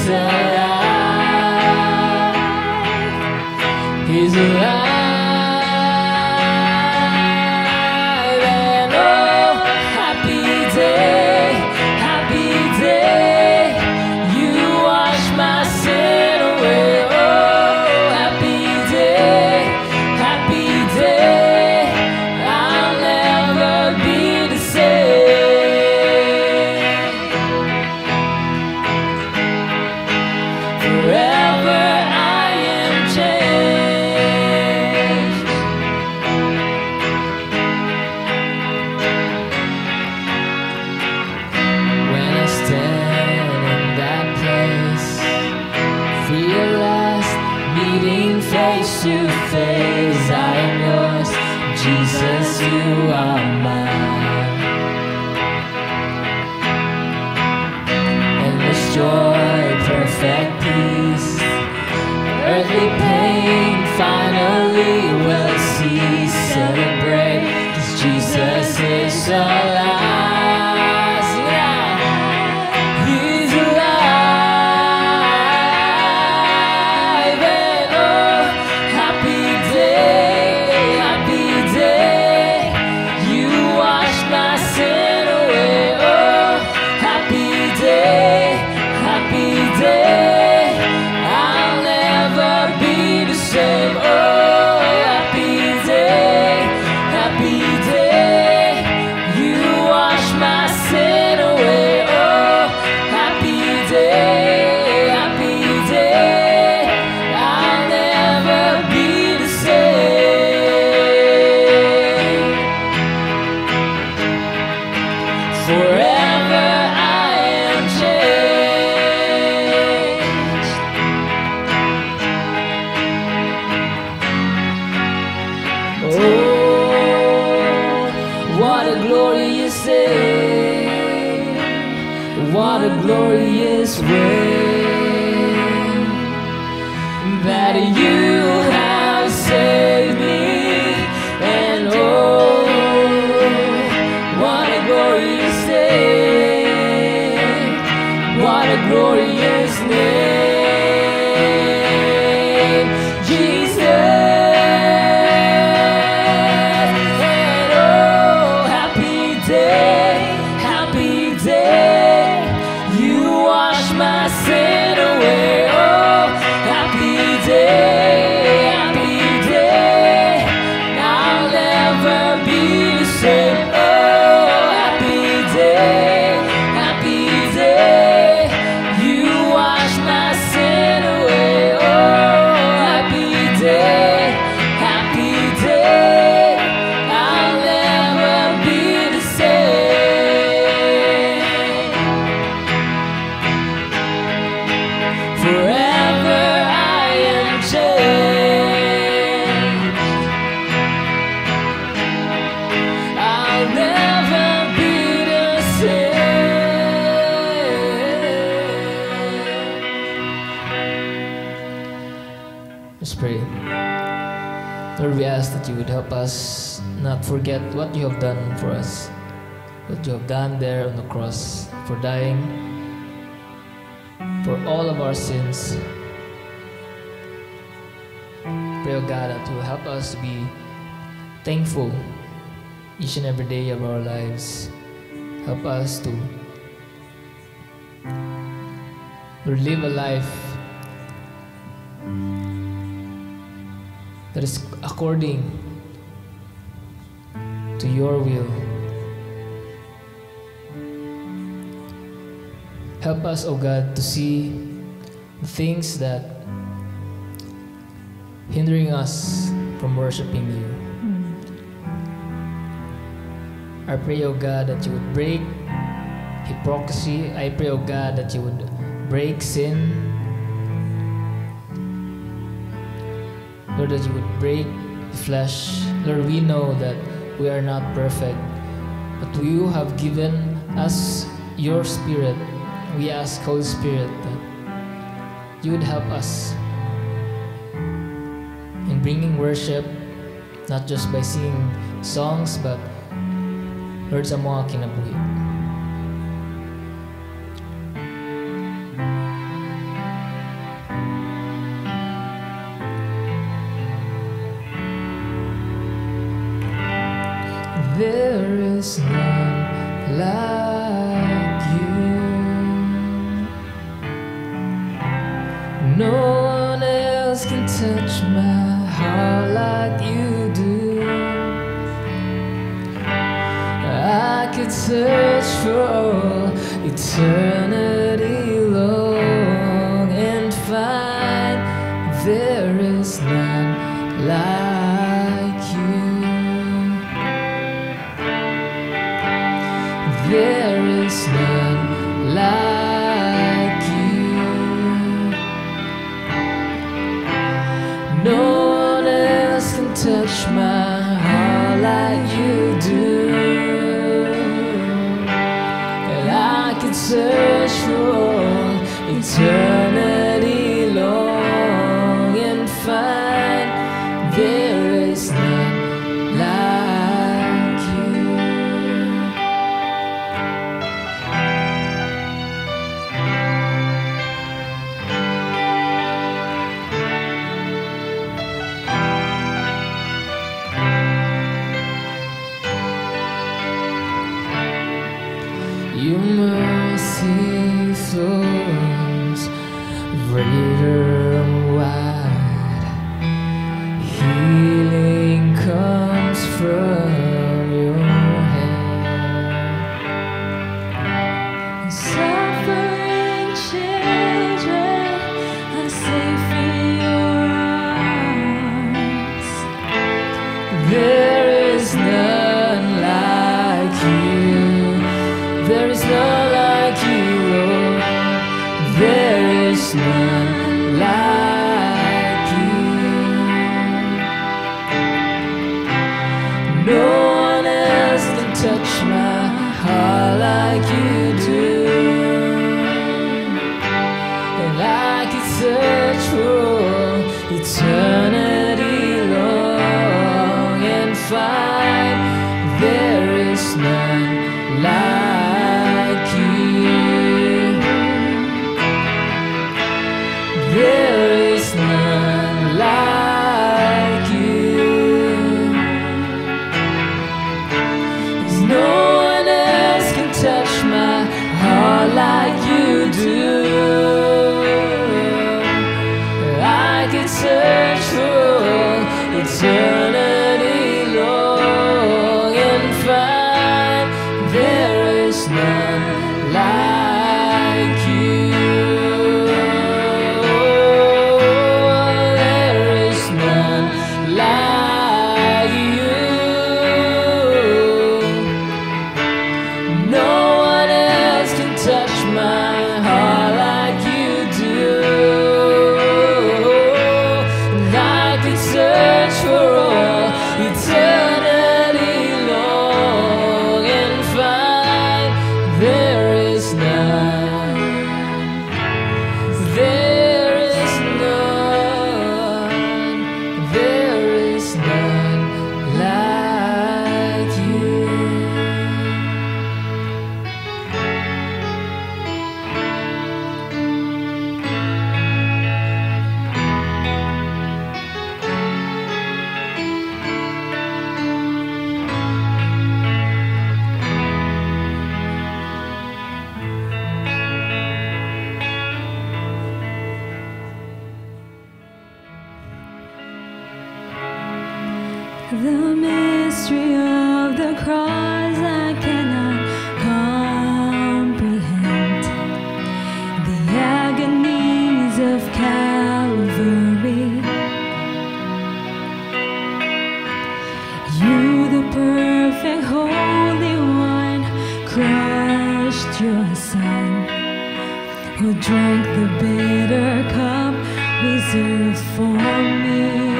alive. He's alive. And oh, happy day, happy day. You wash my sin away. Oh, happy day, happy day. I'll never be the same. Forever I am changed. When I stand in that place, realized meeting face to face, I am yours, Jesus, you are mine. Endless joy, perfect peace, earthly pain finally will cease. Celebrate, 'cause Jesus is alive. Sing it out. He's alive. And oh, happy day, happy day. You wash my sin away. Oh, happy day, happy day. I'll never be the same. Oh, happy day, happy day. You wash my sin away. Oh, happy day, happy day. I'll never be the same. Forever I am changed. Oh, what a glorious day. What a glorious way that you have saved me. And oh, what a glorious day. What a glorious name, Jesus. And oh, happy day, happy day. You wash my sin away. Oh, happy day, happy day. I'll never be the same. Oh, happy day, happy day. You wash my sin away. Oh, happy day, happy day. I'll never be the same. Forever I am changed. I'll never be the same. Let's pray. Lord, we ask that you would help us not forget what you have done for us, what you have done there on the cross, for dying for all of our sins. Pray, oh God, that you will help us to be thankful each and every day of our lives. Help us to live a life that is according to your will. Help us, O God, to see the things that hindering us from worshiping you. I pray, O God, that you would break hypocrisy. I pray, O God, that you would break sin. Lord, that you would break the flesh. Lord, we know that we are not perfect, but you have given us your Spirit. We ask, Holy Spirit, that you would help us in bringing worship, not just by singing songs, but Lord, sa mga kinabuhi. is none like you. No one else can touch my heart like you do. I could search for all eternity long and find there is none like you. There is none like you. No one else can touch my heart like you do. And I could search for all eternity long and find there is none like you. Your mercy flows greater and wide. Healing comes from your hand. Suffering children are safe in your arms. There is none like you. There is none like you, Lord. There is none like you. No one else can touch my heart like you do. And I could search for all eternity long and find there is none like you. There is none like you. 'Cause no one else can touch my heart like you do. I could search for eternity long and find there is none like you. There is none like you. No one else can touch my heart like you do. And I could search for all eternity long and find there is none. There is none. There is none like you. The mystery of the cross I cannot comprehend. The agonies of Calvary. You, the perfect Holy One, crushed your Son, who drank the bitter cup reserved for me.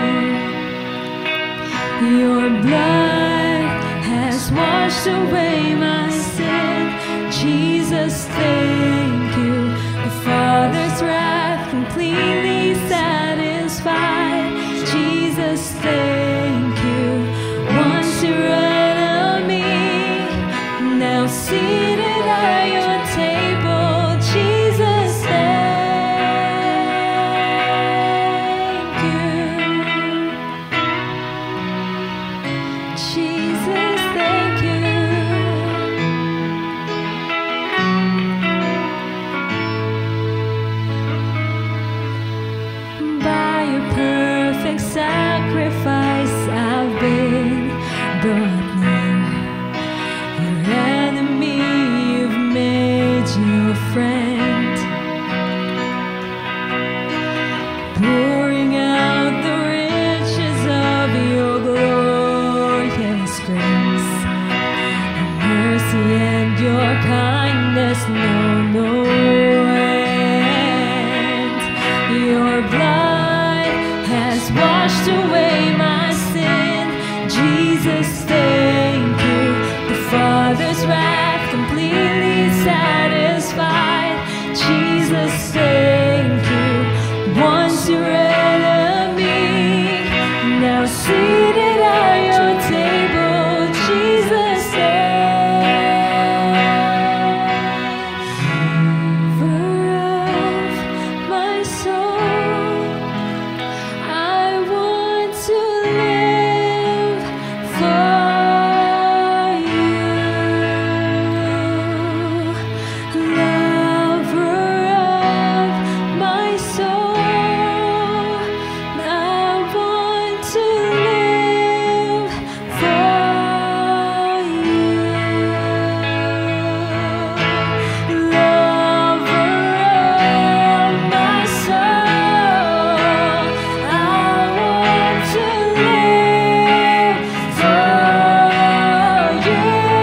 Your blood has washed away my sin. Jesus, thank you. The Father's wrath completely satisfied. Jesus, thank you. Once your enemy, now seated at your table. Jesus, thank you. Jesus, thank you. pouring out the riches of your glorious grace. Your mercy and your kindness know no end. Your blood has washed away my sin. Jesus, thank you. The Father's wrath completely satisfied. Jesus, thank you. Once you read of me, now seated at your table. Jesus, lover of my soul, I want to live for you. Lover of my soul, I want to live for you. Lover of my soul, I want to live for you.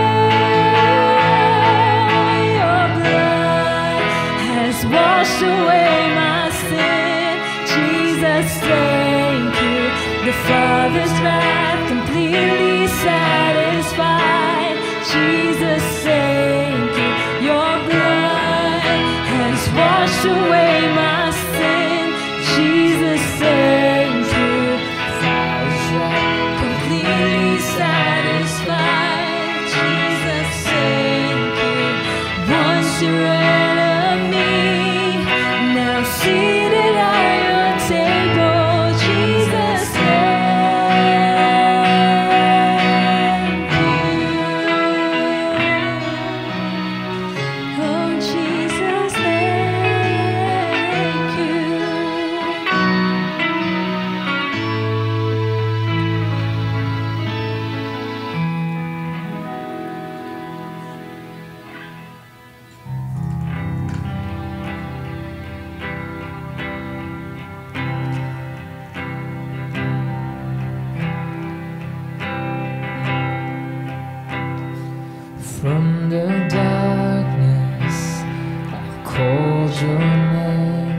Your blood has washed away my sin. Jesus, thank you. The Father's wrath completely satisfied. Jesus, thank you. Your blood has washed away my sin. Jesus, thank you. Father's wrath completely satisfied. Jesus, thank you. Once you read of me, now seated at your table. Jesus, thank you. Oh, Jesus, thank you. From the darkness, I called your name.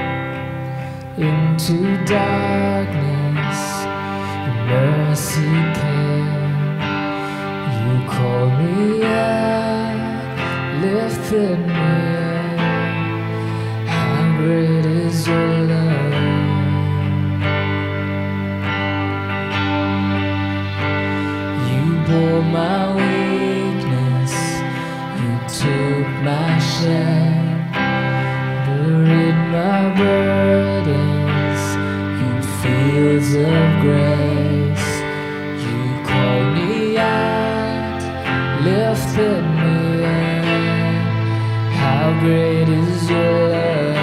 Into darkness, your mercy came. You called me out, lifted me up. How great is your love? You bore my weakness, you took my shame, buried my burdens in fields of grace. You called me out, lifted me up. How great is your love?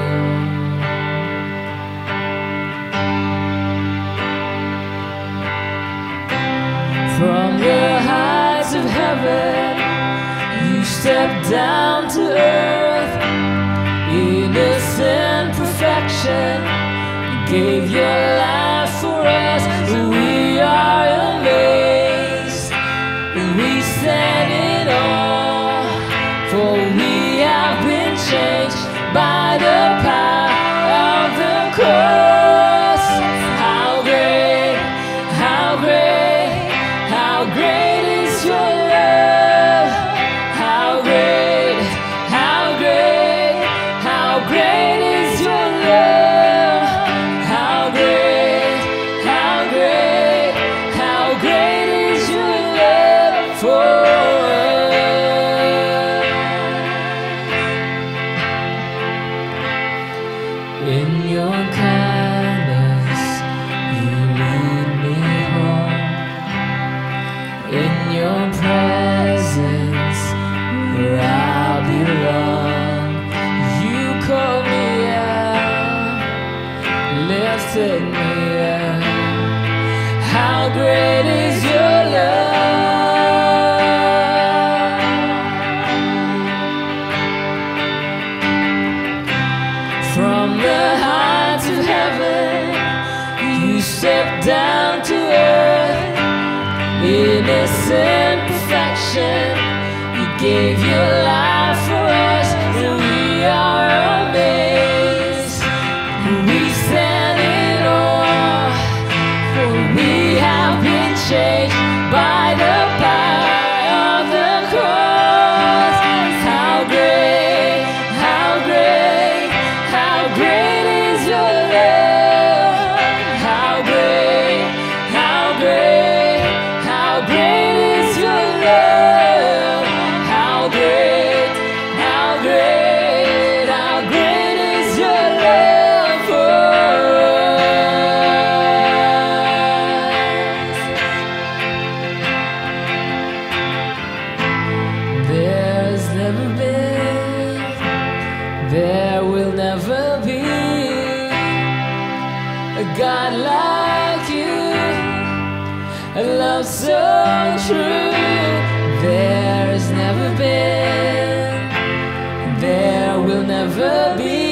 From the heights of heaven, you stepped down to earth. Innocent perfection, you gave your life for us. We are amazed, we stand in awe, for we have been changed by the power of the cross. How great, how great, how great is your love? How great, how great, how great is your love? How great, how great, how great is your love for us? In your kindness, you lead me home. In your presence, where I belong. You called me out, lifted me up. How great is your love? From the heights of heaven, stepped down to earth, innocent perfection. You gave your life for us, and we are amazed. We stand in awe, for we have been changed by the power of the cross. How great, how great, how great is your love. How great, how great, how great is your love. How great, how great, how great is your love for us. There's never been, there will never be a God like you, a love so true. There's never been, there will never be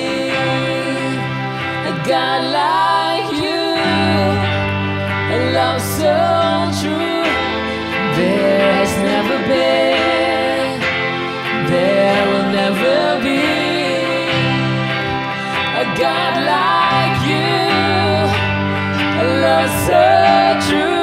a God like you, a love so true. There has never been, there will never be a God like you, a love so true.